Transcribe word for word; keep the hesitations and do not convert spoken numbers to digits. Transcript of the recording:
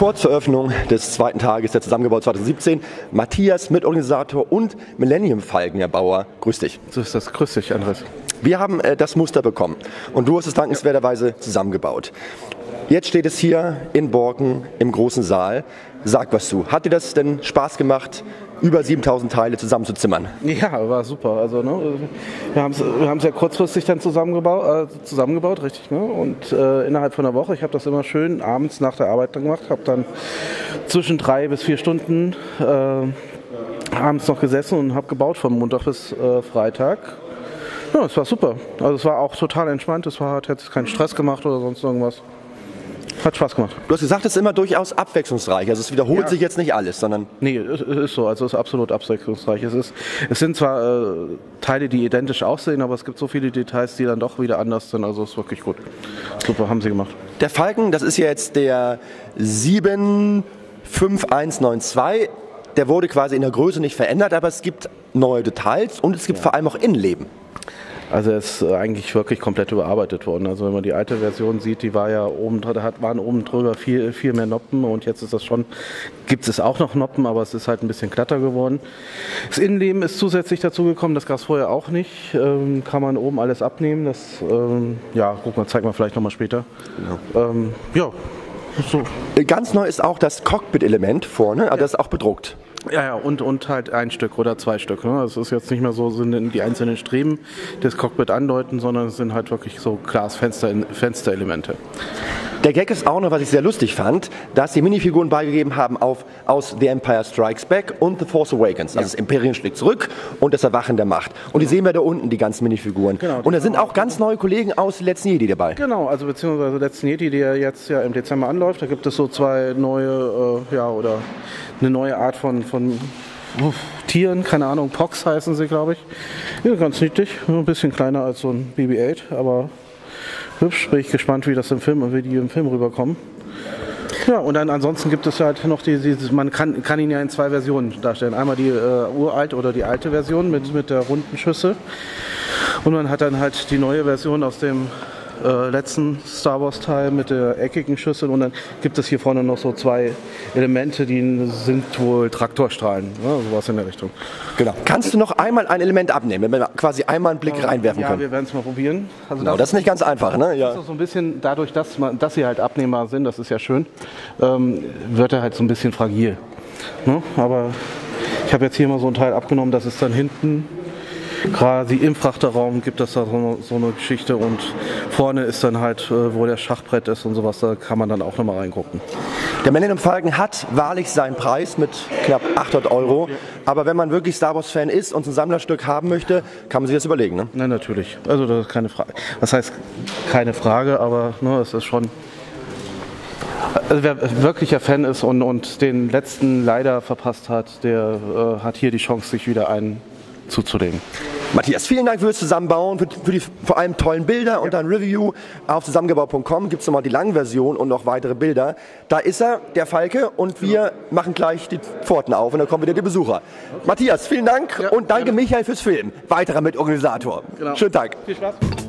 Kurz zur Eröffnung des zweiten Tages der Zusammengebaut zweitausendsiebzehn. Matthias, Mitorganisator und Millennium Falken Erbauer. Grüß dich. So ist das. Grüß dich, Andres. Wir haben äh, das Muster bekommen und du hast es dankenswerterweise zusammengebaut. Jetzt steht es hier in Borken im großen Saal. Sag was zu. Hat dir das denn Spaß gemacht, über siebentausend Teile zusammenzuzimmern? Ja, war super. Also, ne, wir haben es wir haben's ja kurzfristig dann zusammengebaut, äh, zusammengebaut richtig. Ne? Und äh, innerhalb von einer Woche, ich habe das immer schön abends nach der Arbeit dann gemacht, habe dann zwischen drei bis vier Stunden äh, abends noch gesessen und habe gebaut von Montag bis äh, Freitag. Ja, es war super. Also es war auch total entspannt. Es war, hat jetzt keinen Stress gemacht oder sonst irgendwas. Hat Spaß gemacht. Du hast gesagt, es ist immer durchaus abwechslungsreich. Also es wiederholt ja. sich jetzt nicht alles, sondern... Nee, es ist so. Also es ist absolut abwechslungsreich. Es, ist, es sind zwar äh, Teile, die identisch aussehen, aber es gibt so viele Details, die dann doch wieder anders sind. Also es ist wirklich gut. Super, haben sie gemacht. Der Falken, das ist ja jetzt der sieben fünf eins neun zwei. Der wurde quasi in der Größe nicht verändert, aber es gibt neue Details und es gibt ja. vor allem auch Innenleben. Also er ist eigentlich wirklich komplett überarbeitet worden. Also wenn man die alte Version sieht, die war ja oben da hat, waren oben drüber viel, viel mehr Noppen und jetzt ist das schon, gibt es auch noch Noppen, aber es ist halt ein bisschen glatter geworden. Das Innenleben ist zusätzlich dazu gekommen, das gab es vorher auch nicht. Ähm, kann man oben alles abnehmen. Das, ähm, ja, guck mal, zeig mal vielleicht nochmal später. Genau. Ähm, ja. So. Ganz neu ist auch das Cockpit-Element vorne, also ja. das ist auch bedruckt. Ja, ja, und, und halt ein Stück oder zwei Stück. Ne? Es ist jetzt nicht mehr so, sind die einzelnen Streben, die das Cockpit andeuten, sondern es sind halt wirklich so Glas-Fensterelemente. Der Gag ist auch noch, was ich sehr lustig fand, dass die Minifiguren beigegeben haben auf, aus The Empire Strikes Back und The Force Awakens. Also ja. das Imperium schlägt zurück und das Erwachen der Macht. Und genau. die sehen wir da unten, die ganzen Minifiguren. Genau, und da sind auch ganz neue Kollegen aus Letzten Jedi dabei. Genau, also beziehungsweise Letzten Jedi, der jetzt ja im Dezember anläuft. Da gibt es so zwei neue, äh, ja, oder eine neue Art von, von uh, Tieren, keine Ahnung, Pox heißen sie, glaube ich. Ja, ganz niedlich, ein bisschen kleiner als so ein B B acht, aber hübsch. Bin ich gespannt, wie das im Film, wie die im Film rüberkommen. Ja, und dann ansonsten gibt es halt noch die, die man kann, kann ihn ja in zwei Versionen darstellen. Einmal die äh, uralte oder die alte Version mit, mit der runden Schüssel. Und man hat dann halt die neue Version aus dem äh, letzten Star Wars Teil mit der eckigen Schüssel. Und dann gibt es hier vorne noch so zwei Elemente, die sind wohl Traktorstrahlen. Ja, sowas in der Richtung. Genau. Kannst du noch einmal ein Element abnehmen, wenn wir quasi einmal einen Blick reinwerfen ja, können? Ja, wir werden es mal probieren. Also genau, das, das ist nicht ganz einfach, ne? Ja. Das ist so ein bisschen, dadurch, dass, man, dass sie halt abnehmbar sind, das ist ja schön, ähm, wird er halt so ein bisschen fragil. Ne? Aber ich habe jetzt hier mal so ein Teil abgenommen, das ist dann hinten quasi im Frachterraum gibt es da so eine, so eine Geschichte und vorne ist dann halt, wo der Schachbrett ist und sowas, da kann man dann auch nochmal reingucken. Der Millennium Falcon hat wahrlich seinen Preis mit knapp achthundert Euro, ja. aber wenn man wirklich Star Wars Fan ist und ein Sammlerstück haben möchte, kann man sich das überlegen, ne? Nein, natürlich. Also das ist keine Frage. Was heißt keine Frage, aber ne, es ist schon... Also wer wirklicher Fan ist und, und den letzten leider verpasst hat, der äh, hat hier die Chance, sich wieder einen zuzulegen. Matthias, vielen Dank fürs Zusammenbauen, für, für die vor allem tollen Bilder ja. und ein Review. Auf zusammengebaut punkt com gibt es nochmal die Langversion und noch weitere Bilder. Da ist er, der Falke, und wir ja. machen gleich die Pforten auf und dann kommen wieder die Besucher. Okay. Matthias, vielen Dank ja, und danke gerne. Michael fürs Filmen. Weiterer Mitorganisator. Genau. Schönen Tag. Viel Spaß.